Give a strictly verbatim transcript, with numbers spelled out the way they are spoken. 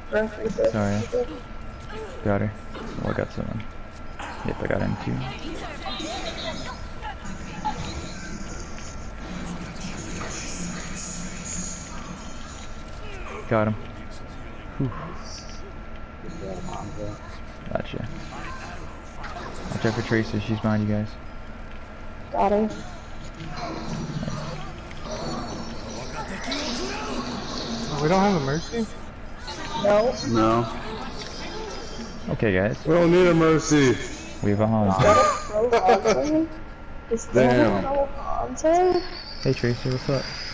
Sorry. Got her. Oh, I got someone. Yep, I got him too. Got him. Whew. Gotcha. Watch out for Tracer, she's behind you guys. Got her. Oh, we don't have a mercy? No. No. Okay, guys. We don't need a mercy. We have a hanzo. Is that a pro Hanzo? Is that Damn. a pro Hanzo? Hey Tracer, what's up?